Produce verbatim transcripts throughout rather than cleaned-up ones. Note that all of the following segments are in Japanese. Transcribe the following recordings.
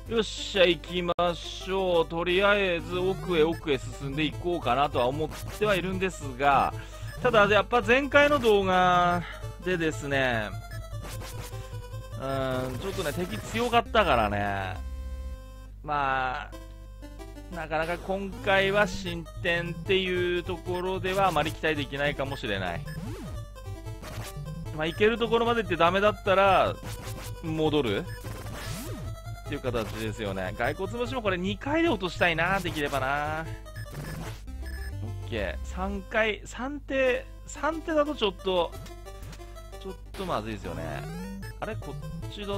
よっしゃ、行きましょう。とりあえず奥へ奥へ進んでいこうかなとは思ってはいるんですが、ただやっぱ前回の動画でですね、うーん、ちょっとね、敵強かったからね、まあ、なかなか今回は進展っていうところではあまり期待できないかもしれない。まあ、行けるところまでってダメだったら、戻るっていう形ですよね。骸骨虫もこれにかいで落としたいな、できればな。オッケー。さんかい、さん手、さん手だとちょっと、ちょっとまずいですよね。あれこっちだ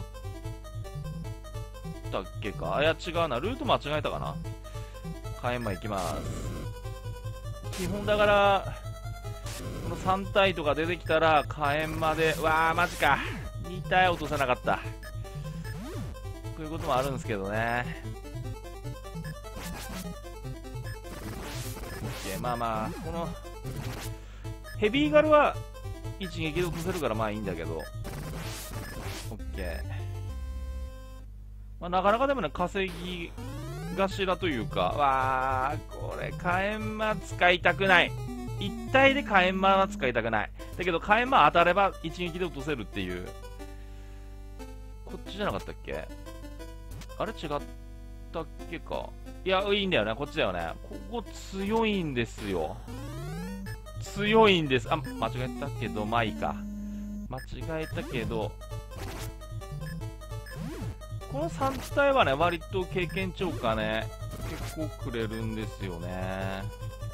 ったっけか。いや、違うな。ルート間違えたかな。火炎魔行きます。基本だから、このさん体とか出てきたら、火炎魔で、うわー、マジか。に体落とせなかった。こういうこともあるんですけどね。OK、まあまあ、この、ヘビーガルは一撃で落とせるからまあいいんだけど。OK。まあなかなかでもね、稼ぎ頭というか、わー、これ、火炎魔使いたくない。一体で火炎魔は使いたくない。だけど火炎魔当たれば一撃で落とせるっていう。こっちじゃなかったっけ？あれ違ったっけか。いや、いいんだよね。こっちだよね。ここ強いんですよ。強いんです。あ、間違えたけど、まあいいか。間違えたけど、このさん体はね、割と経験値がね、結構くれるんですよね。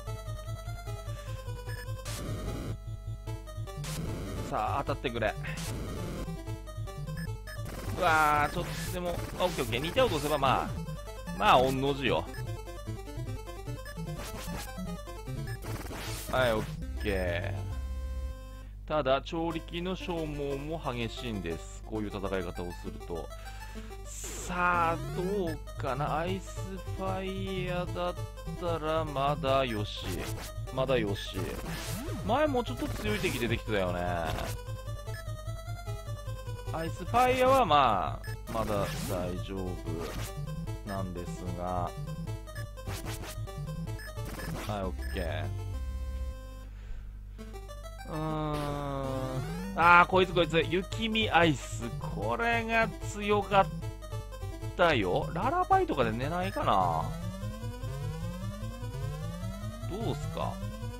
さあ、当たってくれ。うわー、ちょっとでも、あ、オッケーオッケー、に手落とせばまあ、まあ、御の字よ。はい、オッケー。ただ、調力の消耗も激しいんです。こういう戦い方をすると。さあ、どうかな。アイスファイヤーだったら、まだよし。まだよし。前もうちょっと強い敵出てきてたよね。アイスファイヤーはまあ、まだ大丈夫なんですが。はい、オッケー。うーん。あー、こいつこいつ。雪見アイス。これが強かったよ。ララバイとかで寝ないかな。どうすか。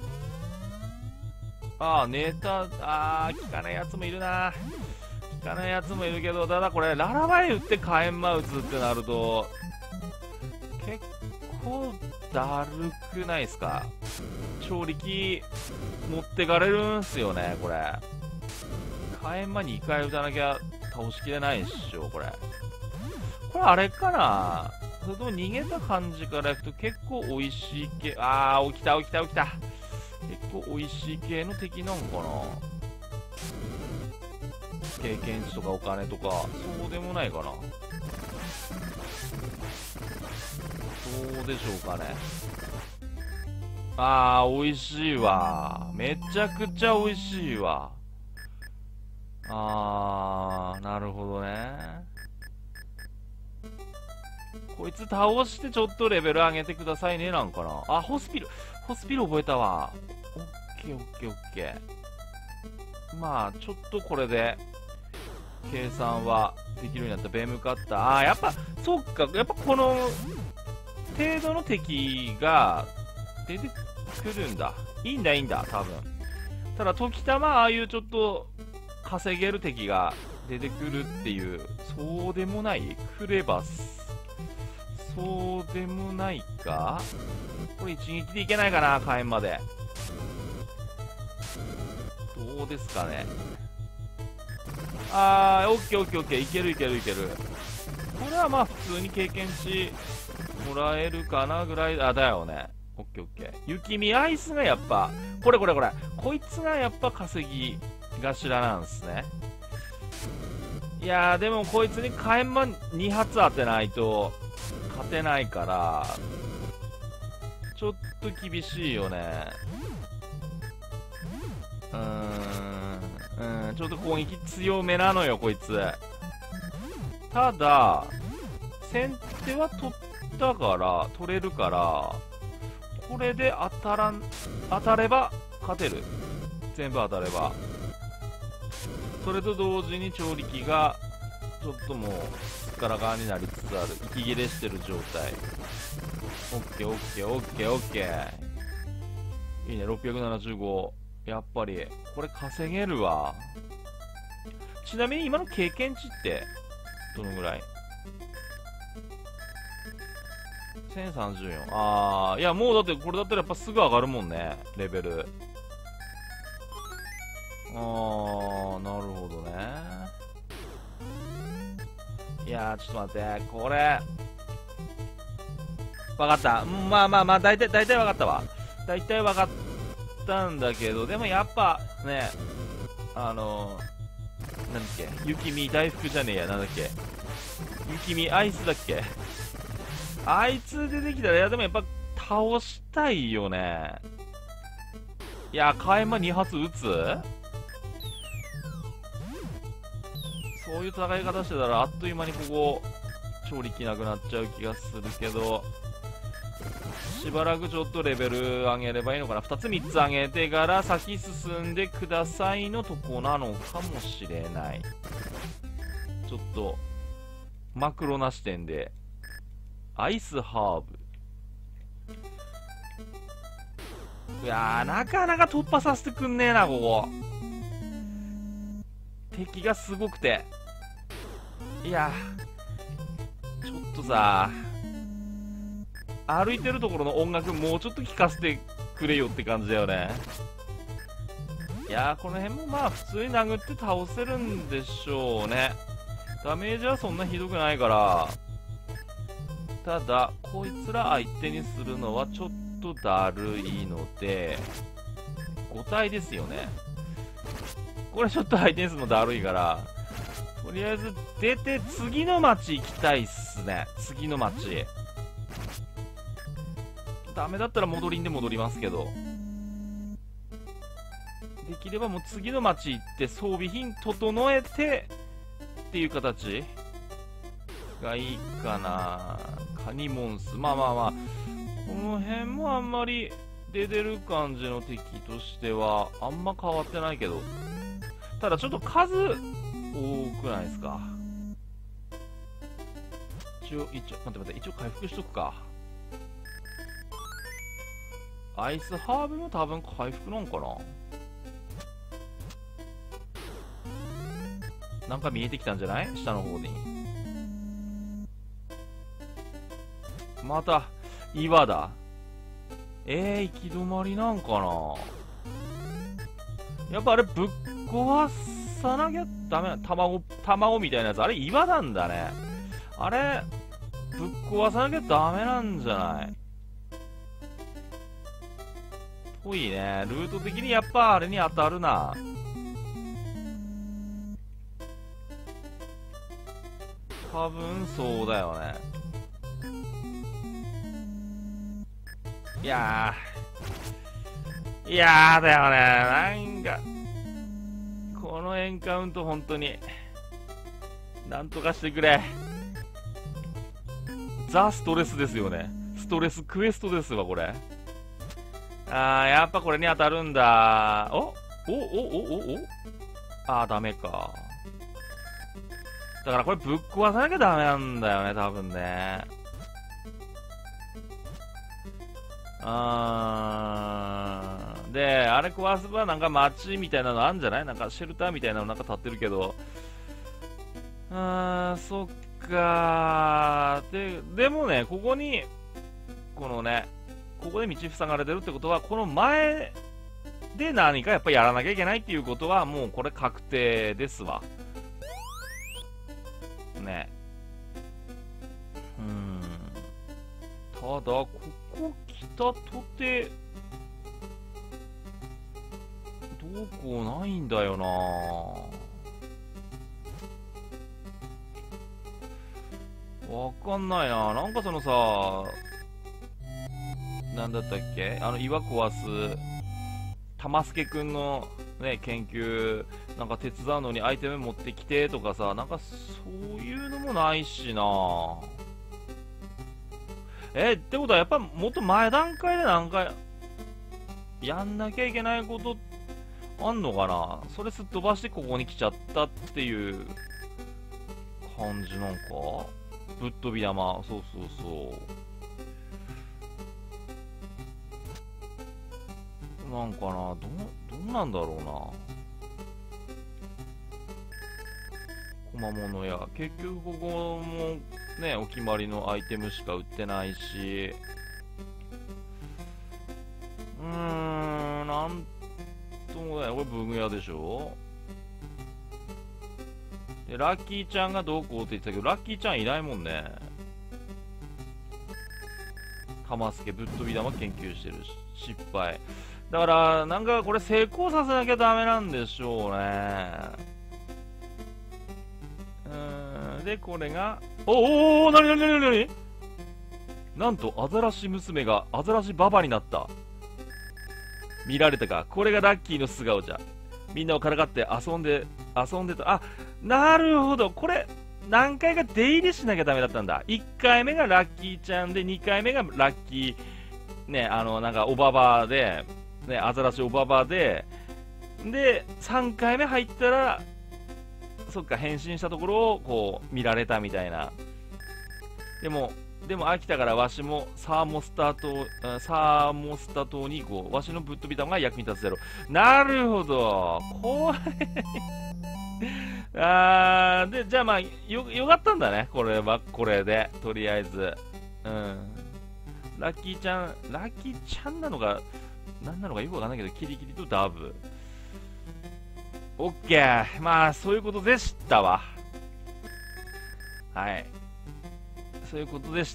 あー、寝た。あー、効かないやつもいるな。効かないやつもいるけど、ただこれ、ララバイ打って火炎魔打つってなると、結構だるくないですか。調力持ってかれるんすよね、これ。火炎魔にかい打たなきゃ倒しきれないっしょ、これ。これあれかな。それとも逃げた感じからいくと結構美味しい系。あー、起きた起きた起きた。結構美味しい系の敵なんかな。経験値とかお金とか、そうでもないかな。どうでしょうかね。あー、美味しいわ。めちゃくちゃ美味しいわ。あー、なるほどね。こいつ倒してちょっとレベル上げてくださいね、なんかな。あ、ホスピル、ホスピル覚えたわ。オッケーオッケーオッケー。まあ、ちょっとこれで、計算はできるようになった。ベムカッター。あー、やっぱ、そっか、やっぱこの、程度の敵が出てくるんだ。いいんだ、いいんだ、多分。ただ、時たま、ああいうちょっと、稼げる敵が出てくるっていう、そうでもないクレバス。そうでもないか。これ一撃でいけないかな、火炎まで。どうですかね。あー、オッケーオッケーオッケー。いけるいけるいける。これはまあ普通に経験値もらえるかなぐらい。あ、だよね。オッケーオッケー。雪見アイスがやっぱ、これこれこれ。こいつがやっぱ稼ぎ頭なんすね。いやー、でもこいつに火炎魔に発当てないと勝てないから、ちょっと厳しいよね。うーん、うん、ちょっと攻撃強めなのよ、こいつ。ただ、 先手は取ったから、取れるから、これで当たらん、当たれば勝てる。全部当たれば。それと同時に調理器が、ちょっともう、すっからかんになりつつある。息切れしてる状態。オッケーオッケーオッケーオッケー。いいね、ろっぴゃくななじゅうご。やっぱり、これ稼げるわ。ちなみに今の経験値って、どのぐらい？せんさんじゅうよん。あー、いやもうだってこれだったらやっぱすぐ上がるもんね、レベル。あー、なるほどね。いやー、ちょっと待って、これ。わかった。まあまあまあ、大体、大体わかったわ。大体わかったんだけど、でもやっぱ、ね、あのー、なんだっけ、雪見大福じゃねえや、なんだっけ。雪見アイスだっけ。あいつ出てきたら、いやでもやっぱ倒したいよね。いや、火炎に発撃つ？そういう戦い方してたらあっという間にここ調理器なくなっちゃう気がするけど、しばらくちょっとレベル上げればいいのかな。ふたつみっつ上げてから先進んでくださいのとこなのかもしれない。ちょっとマクロな視点でアイスハーブ。いやー、なかなか突破させてくんねえな、ここ。敵がすごくて。いやー、ちょっとさ、歩いてるところの音楽もうちょっと聴かせてくれよって感じだよね。いやー、この辺もまあ普通に殴って倒せるんでしょうね。ダメージはそんなひどくないから。ただ、こいつら相手にするのはちょっとだるいので、ご体ですよね。これちょっと相手にするのだるいから、とりあえず出て次の町行きたいっすね。次の町。ダメだったら戻りんで戻りますけど。できればもう次の町行って装備品整えてっていう形がいいかな。カニモンス。まあまあまあ。この辺もあんまり出てる感じの敵としてはあんま変わってないけど。ただちょっと数多くないですか。一応、一応、待って待って、一応回復しとくか。アイスハーブも多分回復なんかな。なんか見えてきたんじゃない？下の方に。また、岩だ。えー、行き止まりなんかな。やっぱあれぶっ壊さなきゃダメな、卵、卵みたいなやつ。あれ岩なんだね。あれ、ぶっ壊さなきゃダメなんじゃない？ぽいね。ルート的にやっぱあれに当たるな。多分そうだよね。いやー、いやーだよね。なんか、このエンカウント本当に、なんとかしてくれ。ザ・ストレスですよね。ストレスクエストですわ、これ。あー、やっぱこれに当たるんだ。おおおおおおあー、ダメか。だからこれぶっ壊さなきゃダメなんだよね、多分ね。あー。で、あれ壊せばなんか街みたいなのあるんじゃない？なんかシェルターみたいなのなんか立ってるけど。あー、そっかー。で、でもね、ここに、このね、ここで道塞がれてるってことは、この前で何かやっぱやらなきゃいけないっていうことは、もうこれ確定ですわ。ね。うーん。ただ、ここ来たとて、どうこうないんだよな。わかんないな。なんかそのさ、なんだったっけ、あの岩壊す玉助くんのね研究なんか手伝うのにアイテム持ってきてとかさ、なんかそういうのもないしな。 え、ってことはやっぱもっと前段階でなんか、やんなきゃいけないことあんのかな。それすっ飛ばしてここに来ちゃったっていう感じなんか。ぶっ飛び玉、そうそうそう。なんかな、どう、どうなんだろうな。小物屋。結局ここもね、お決まりのアイテムしか売ってないし。うーん、なんともね、これ文具屋でしょ。で、ラッキーちゃんがどうこうって言ってたけど、ラッキーちゃんいないもんね。玉助ぶっ飛び玉研究してるし、失敗。だから、なんかこれ成功させなきゃダメなんでしょうね。うーん、で、これが、おおお、なになになになに、なんと、アザラシ娘がアザラシババになった。見られたか。これがラッキーの素顔じゃ。みんなをからかって遊んで、遊んでた。あ、なるほど。これ、何回か出入りしなきゃダメだったんだ。いっかいめがラッキーちゃんで、にかいめがラッキー、ね、あの、なんか、おばばで、ね、アザラシおばばで、で、さんかいめ入ったら、そっか、変身したところを、こう、見られたみたいな。でも、でも飽きたからわしもサーモスター島、サーモスタ島に行こう。わしのぶっ飛び玉が役に立つやろ。なるほど。これあー、で、じゃあまあ、よ、よかったんだね。これは、これで。とりあえず。うん。ラッキーちゃん、ラッキーちゃんなのか、なんなのかよくわかんないけど、キリキリとダブ。オッケー。まあ、そういうことでしたわ。はい。そういうことでした。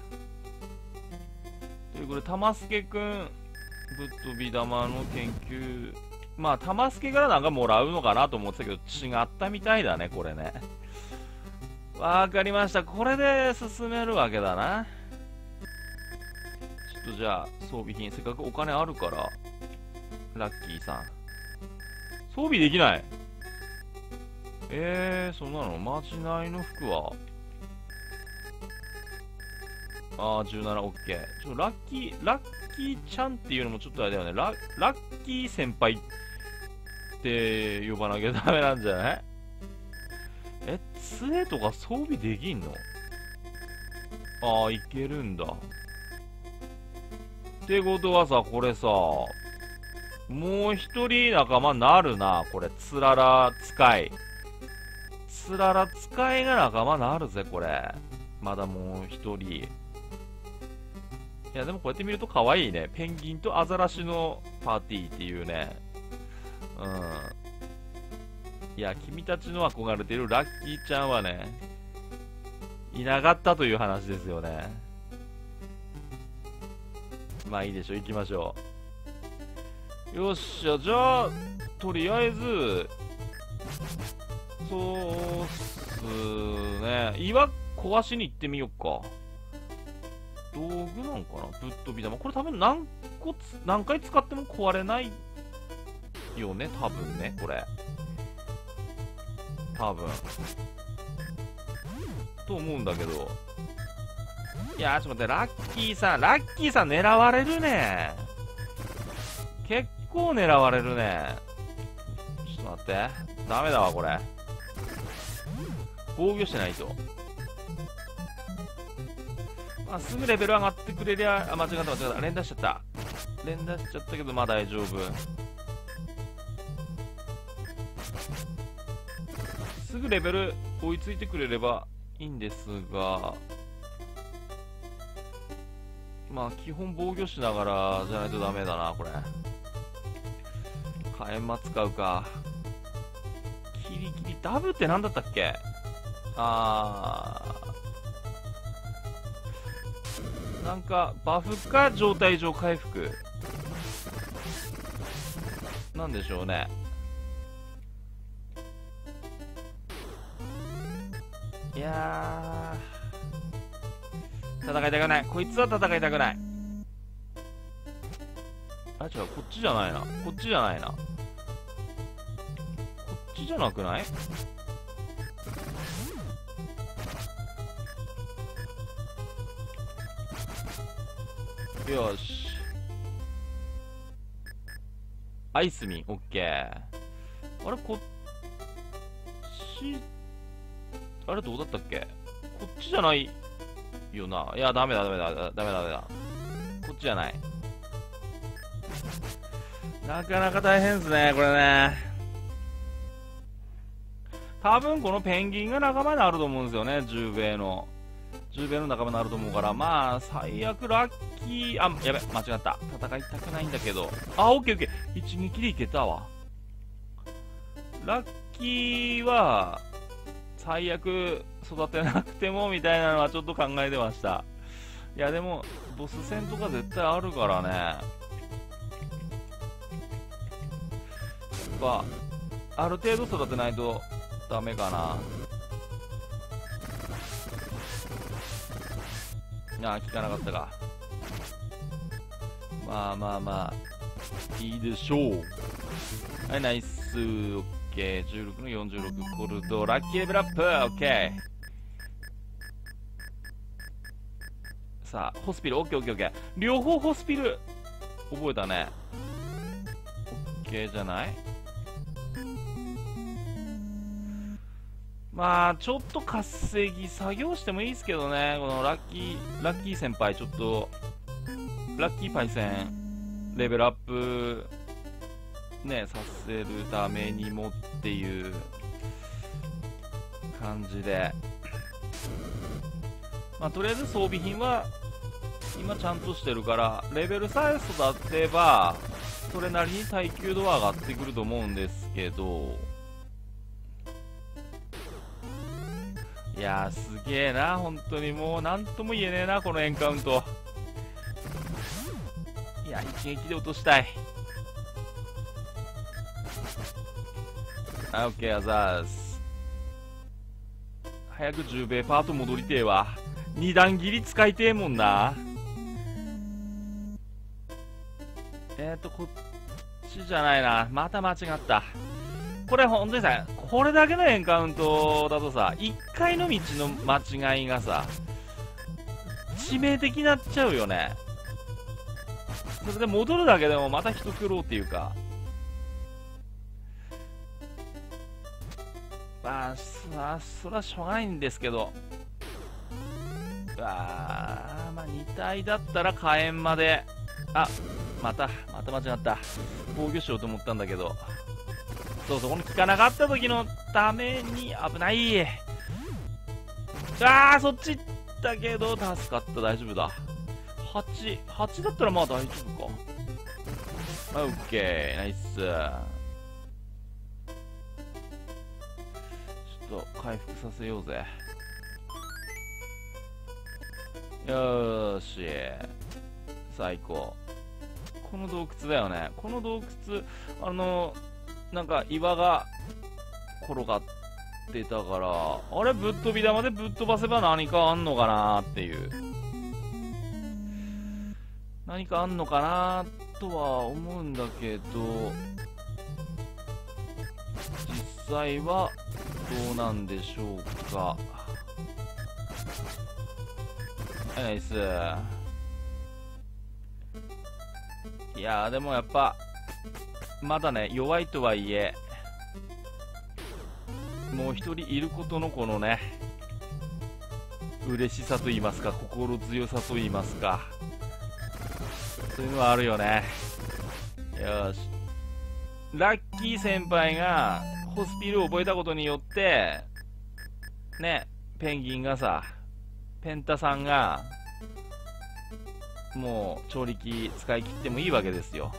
ということで、玉助くん、ぶっ飛び玉の研究、まあ、玉助からなんかもらうのかなと思ってたけど、違ったみたいだね、これね。わかりました。これで進めるわけだな。ちょっとじゃあ、装備品、せっかくお金あるから、ラッキーさん。装備できない。えー、そんなのまじないの服はああ、じゅうなな、オッケー。ちょ、ラッキー、ラッキーちゃんっていうのもちょっとあれだよね。ラ、ラッキー先輩って呼ばなきゃダメなんじゃない？え、杖とか装備できんの？ああ、いけるんだ。ってことはさ、これさ、もう一人仲間なるな、これ。つらら使い。つらら使いが仲間なるぜ、これ。まだもう一人。いや、でもこうやって見ると可愛いね。ペンギンとアザラシのパーティーっていうね。うん。いや、君たちの憧れているラッキーちゃんはね、いなかったという話ですよね。まあいいでしょう、行きましょう。よっしゃ、じゃあ、とりあえず、そうっすね。岩壊しに行ってみよっか。道具なんかな、ぶっ飛び玉。これ多分何個つ、何回使っても壊れないよね、多分ね、これ。多分。と思うんだけど。いやー、ちょっと待って、ラッキーさん、ラッキーさん狙われるね。結構狙われるね。ちょっと待って。ダメだわ、これ。防御してないと。まあ、すぐレベル上がってくれりゃ、あ、間違った間違った。連打しちゃった。連打しちゃったけど、まあ大丈夫。すぐレベル追いついてくれればいいんですが、まあ、基本防御しながらじゃないとダメだな、これ。火炎魔使うか。キリキリ、ダブって何だったっけ？あー。なんか、バフか状態上回復。なんでしょうね。いやー。戦いたくない。こいつは戦いたくない。あ、違う、こっちじゃないな。こっちじゃないな。こっちじゃなくない？ よし。アイスミン、オッケー。あれ、こっち、あれどうだったっけ？こっちじゃないよな。いや、ダメだ、ダメだ、ダメだ、ダメだ。こっちじゃない。なかなか大変ですね、これね。多分このペンギンが仲間になると思うんですよね、十兵衛の。十兵衛の仲間になると思うから、まあ、最悪ラッキー、あ、やべ、間違った。戦いたくないんだけど。あ、オッケーオッケー。一撃でいけたわ。ラッキーは、最悪育てなくてもみたいなのはちょっと考えてました。いや、でも、ボス戦とか絶対あるからね。やっぱ、ある程度育てないとダメかな。ああ、効かなかったか。まあまあまあ、いいでしょう。はい、ナイス。オッケー。じゅうろくのよんじゅうろく。コルド、ラッキーレベルアップ。オッケー。さあ、ホスピル、オッケーオッケーオッケー。両方ホスピル、覚えたね。オッケーじゃない？まあ、ちょっと稼ぎ作業してもいいですけどね。このラッキー、ラッキー先輩、ちょっと、ラッキーパイセン、レベルアップ、ね、させるためにもっていう感じで。まあ、とりあえず装備品は、今ちゃんとしてるから、レベルさえ育てば、それなりに耐久度は上がってくると思うんですけど、いやー、すげえな、本当にもう、なんとも言えねえな、このエンカウント。いや、一撃で落としたい。あ、オッケー、あざーす。早くじゅう兵衛パート戻りてえわ。二段切り使いてえもんな。えーと、こっちじゃないな。また間違った。これ本当にさ、これだけのエンカウントだとさ、一回の道の間違いがさ、致命的になっちゃうよね。それで戻るだけでもまた一苦労っていうか。まあ、さ、それはしょうがないんですけど。うわー、まあに体だったら火炎まで。あ、また、また間違った。防御しようと思ったんだけど。そうそう、この効かなかった時のために危ない。あー、そっち行ったけど、助かった、大丈夫だ。はち、はちだったらまあ大丈夫か。オッケー、ナイス。ちょっと回復させようぜ。よーし。最高。この洞窟だよね。この洞窟、あの、なんか岩が転がってたから、あれぶっ飛び玉でぶっ飛ばせば何かあんのかなっていう。何かあんのかなとは思うんだけど、実際はどうなんでしょうか。ナイス。いやーでもやっぱまだね、弱いとはいえ、もう一人いることのこのね、嬉しさと言いますか、心強さと言いますか、そういうのはあるよね。よし。ラッキー先輩が、ホスピルを覚えたことによって、ね、ペンギンがさ、ペンタさんが、もう、調理器使い切ってもいいわけですよ。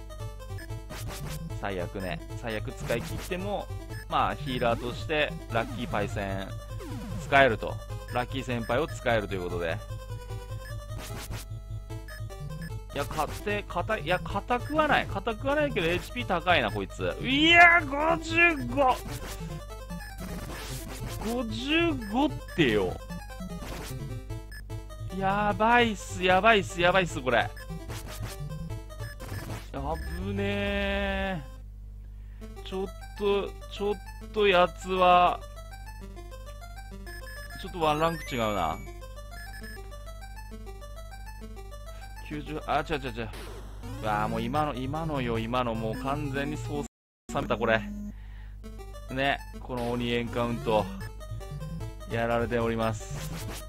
最悪ね。最悪使い切っても、まあ、ヒーラーとして、ラッキーパイセン、使えると。ラッキー先輩を使えるということで。いや、勝って、硬い、いや、硬くはない。硬くはないけど、エイチピー 高いな、こいつ。いや、ごじゅうご! ごじゅうごってよ。やばいっす、やばいっす、やばいっす、これ。あぶねえ。ちょっと、ちょっとやつは、ちょっとワンランク違うな。 きゅうじゅう、あ、違う違う違う。うわーもう今の、今のよ、今のもう完全に操作めた、これ。ね、この鬼エンカウント、やられております。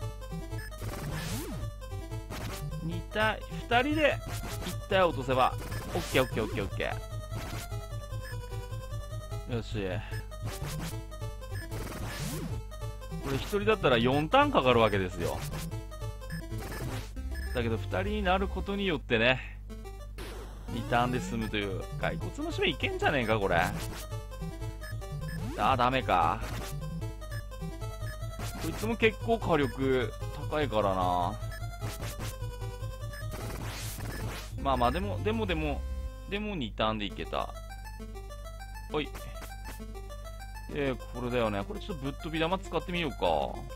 に体、ふたりでいち体落とせば、オッケーオッケーオッケーオッケー。よし。これひとりだったらよんターンかかるわけですよ。だけどふたりになることによってね、にターンで済むという、骸骨虫目いけんじゃねえか、これ。あー、ダメか。こいつも結構火力高いからな。まあまあ、でも、でもでも、でもにターンでいけた。おい。えー、これだよね。これちょっとぶっ飛び玉使ってみようか。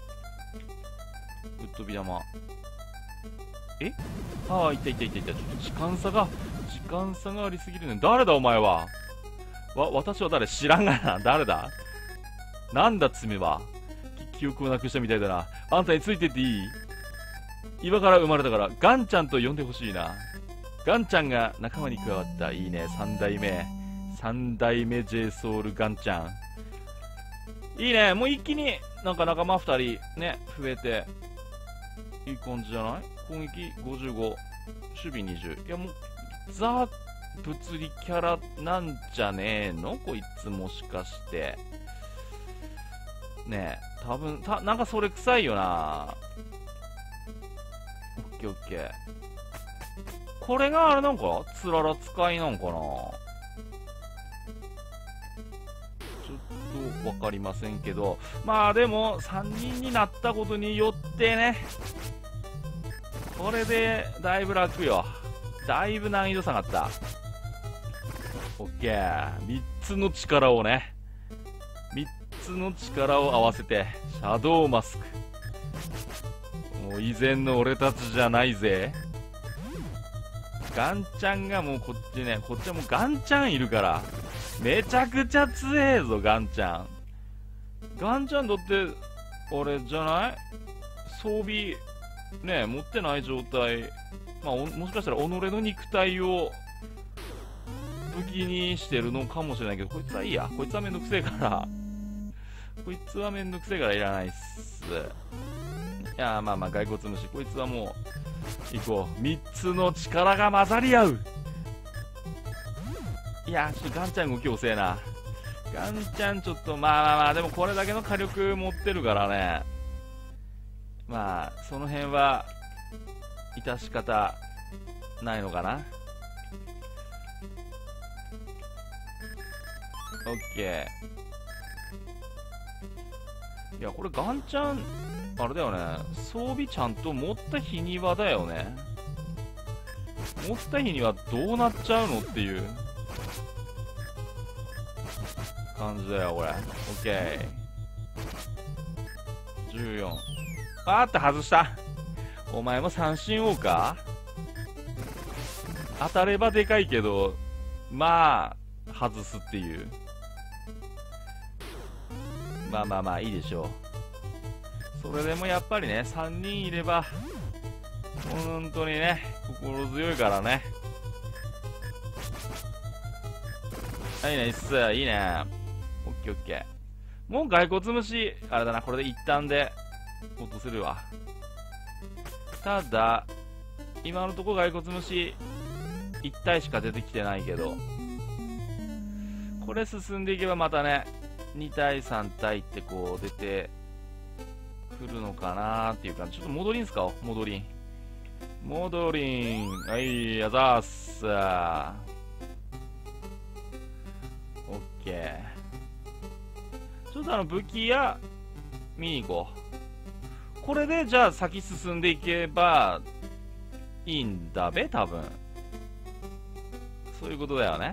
ぶっ飛び玉。えああ、いったいったいったいった。ちょっと時間差が、時間差がありすぎるね。誰だお前は。わ、私は誰知らんがな。誰だなんだ爪は。記憶をなくしたみたいだな。あんたについてっていい？今から生まれたから、ガンちゃんと呼んでほしいな。ガンちゃんが仲間に加わった。いいね。三代目。三代目 JSOUL ガンちゃん。いいね。もう一気になんか仲間二人ね、増えて、いい感じじゃない？攻撃ごじゅうご、守備にじゅう。いやもう、ザ・物理キャラなんじゃねえのこいつもしかして。ねえ、多分、た、なんかそれ臭いよな。オッケーオッケー。これがあれなんかつらら使いなんかな。ちょっとわかりませんけど。まあでも、さんにんになったことによってね、これで、だいぶ楽よ。だいぶ難易度下がった。オッケー。みっつの力をね、みっつの力を合わせて、シャドウマスク。もう以前の俺たちじゃないぜ。ガンちゃんがもうこっちね、こっちはもうガンちゃんいるから、めちゃくちゃ強えぞ、ガンちゃん。ガンちゃんだって、あれじゃない？装備、ね、持ってない状態。まあ、もしかしたら己の肉体を武器にしてるのかもしれないけど、こいつはいいや。こいつはめんどくせえから。こいつはめんどくせえからいらないっす。いや、まあまあ、骸骨虫。こいつはもう、行こう。三つの力が混ざり合う。いや、ちょっとガンちゃん動き遅えな。ガンちゃんちょっと、まあまあまあ、でもこれだけの火力持ってるからね。まあ、その辺は、致し方ないのかな。オッケー。いや、これガンちゃん、あれだよね。装備ちゃんと持った日にはだよね。持った日にはどうなっちゃうのっていう感じだよ、これ。オッケー。じゅうよん。あーって外した。お前も三振王か？当たればでかいけど、まあ、外すっていう。まあまあまあ、いいでしょう。それでもやっぱりね、さんにんいれば、本当にね、心強いからね。いいね、いいっす。いいね。オッケーオッケー。もう骸骨虫、あれだな、これで一旦で落とせるわ。ただ、今のところ骸骨虫いち体しか出てきてないけど、これ進んでいけばまたね、に体さん体ってこう出てくるのかなーっていう感じ。ちょっと戻りんすか？戻りん。戻りん。はい、あざーす。オッケー。ちょっとあの武器や見に行こう。これでじゃあ先進んでいけばいいんだべ、多分。そういうことだよね。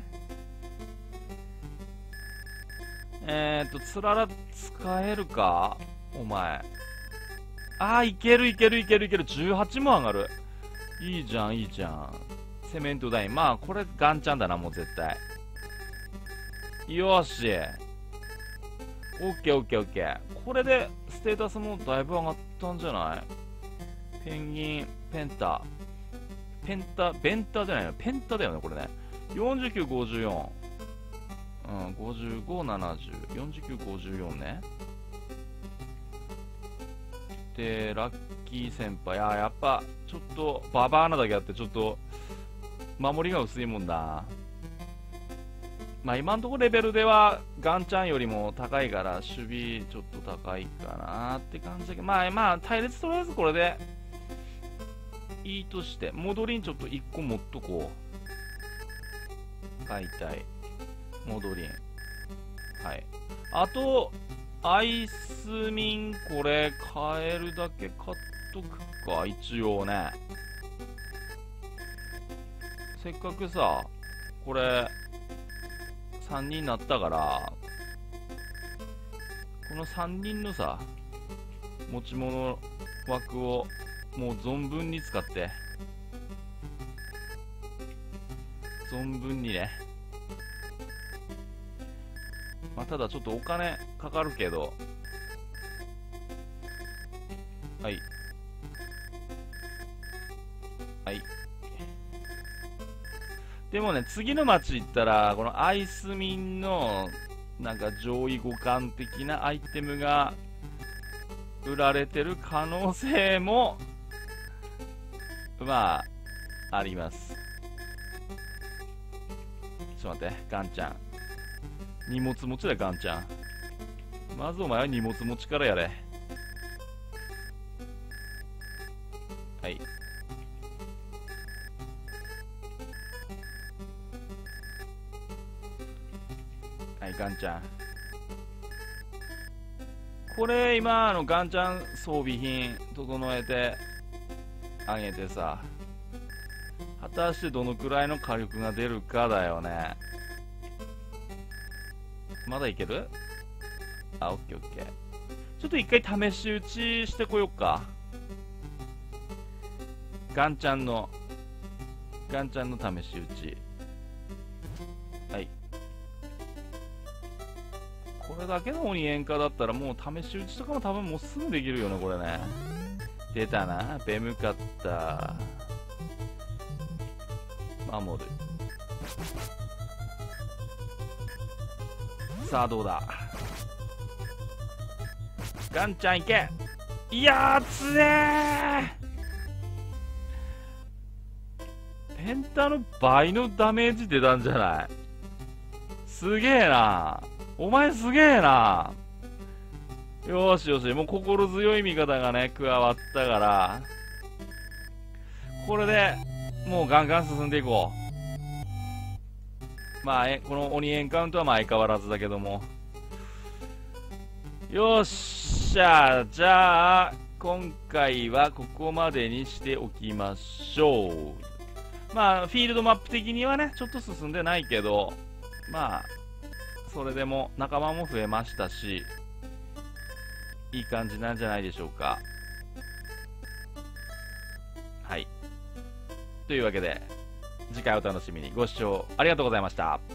えーっと、つらら使えるかお前。あー、いけるいけるいけるいける。じゅうはちも上がる。いいじゃん、いいじゃん。セメントダイン。まあ、これガンちゃんだな、もう絶対。よし。オッケーオッケーオッケー。これでステータスもだいぶ上がったんじゃない？ペンギン、ペンタ。 ペンタ、ベンタじゃないの、ペンタだよね、これね。よんじゅうきゅう、ごじゅうよん。うん、ごじゅうご、ななじゅう。よんじゅうきゅう、ごじゅうよんね。で、ラッキー先輩。あ、やっぱ、ちょっと、ババアなだけあって、ちょっと、守りが薄いもんだ。まあ、今のところレベルでは、ガンちゃんよりも高いから、守備ちょっと高いかなって感じだけど、まあまあ、隊列とりあえずこれで、いいとして、戻りんちょっといっこ持っとこう。解体。戻りん。はい。あと、アイスミン、これ、買えるだけ買っとくか、一応ね。せっかくさ、これ、さんにんになったから、このさんにんのさ、持ち物枠を、もう存分に使って、存分にね。まあ、ただちょっとお金かかるけど、はい。はい。でもね、次の街行ったら、このアイスミンの、なんか上位互換的なアイテムが売られてる可能性も、まあ、あります。ちょっと待って、ガンちゃん。荷物持ちだ、ガンちゃん。まずお前は荷物持ちからやれ。はい。はい、ガンちゃん。これ、今、あの、ガンちゃん装備品、整えて、あげてさ。果たしてどのくらいの火力が出るかだよね。まだいける？あ、オッケーオッケー。ちょっと一回試し打ちしてこよっか。ガンちゃんの、ガンちゃんの試し打ち。はい。これだけの鬼煙火だったらもう試し打ちとかも多分もうすぐできるよね、これね。出たな、ベムカッター。守る。さあどうだ、ガンちゃんいけ。いやーつえー、ペンタの倍のダメージ出たんじゃない？すげえな、お前すげえな。よしよし、もう心強い味方がね加わったから、これでもうガンガン進んでいこう。まあ、えこの鬼エンカウントはまあ相変わらずだけども。よっしゃ、じゃあ、今回はここまでにしておきましょう。まあ、フィールドマップ的にはね、ちょっと進んでないけど、まあ、それでも仲間も増えましたし、いい感じなんじゃないでしょうか。はい。というわけで、次回お楽しみに。ご視聴ありがとうございました。